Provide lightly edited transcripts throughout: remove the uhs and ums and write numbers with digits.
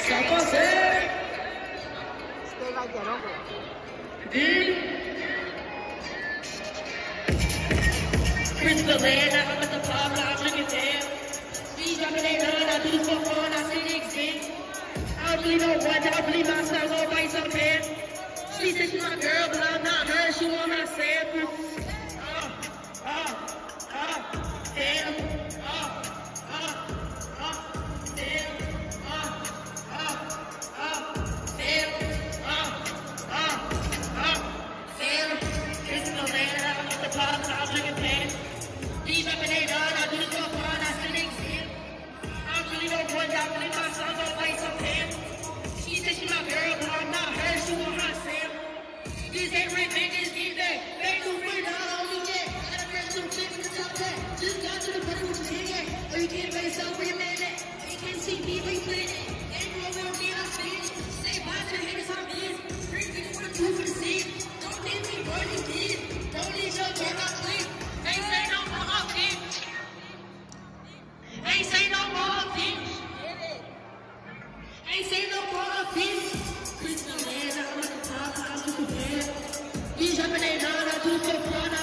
Ça passait. Stay right there, don't go. Crystal land, I'm at the pub, I'm looking there. She's jumping in line, I do this for fun, I see the exist. I don't really know what, I don't believe myself, all by some pen. She said she's my girl, but I'm not her, she want my sample. Damn.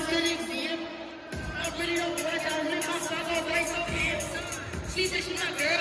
She said she's my girl.